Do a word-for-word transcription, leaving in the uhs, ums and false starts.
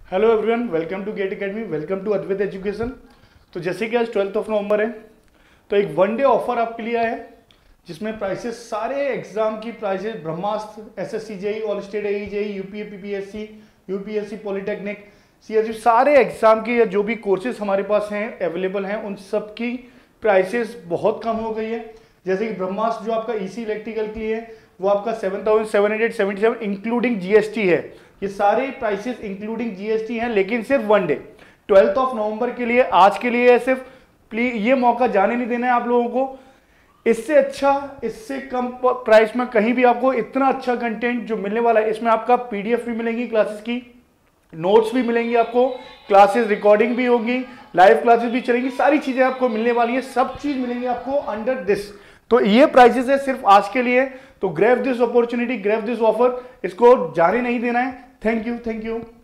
Hello everyone, welcome to GATE academy, welcome to Advait education. तो जैसे कि आज ट्वेल्थ ऑफ नवंबर है, तो एक वन डे ऑफर आपके लिए आया है जिसमें प्राइसेस सारे एग्जाम की prices Brahmastra, SSC JE, all state AE JE, UPA PPSC, UPSC polytechnic, CSC, सारे एग्जाम की जो भी कोर्सेज हमारे पास हैं अवेलेबल हैं उन सब की प्राइसेस बहुत कम हो गई है। जैसे कि ब्रह्मास्त्र जो आपका ईसी इलेक्ट्रिकल के लिए है वो आपका seven thousand seven hundred seventy seven including GST है। ये सारे प्राइसेस इंक्लूडिंग जीएसटी हैं, लेकिन सिर्फ one day twelfth of November के लिए, आज के लिए है सिर्फ। प्लीज ये मौका जाने नहीं देना है आप लोगों को। इससे अच्छा, इससे कम प्राइस में कहीं भी आपको इतना अच्छा कंटेंट जो मिलने वाला है। इसमें आपका पीडीएफ भी मिलेंगी क्लासेस की, नोट्स भी मिलेंगी आपको, क्लासेस रिकॉर्डिंग भी होगी, लाइव क्लासेस भी चलेंगी, सारी चीजें आपको मिलने वाली है, सब चीज मिलेंगी आपको अंडर दिस। तो ये प्राइसेस है सिर्फ आज के लिए। तो grab this opportunity, grab this offer, इसको जाने नहीं देना है। Thank you, thank you.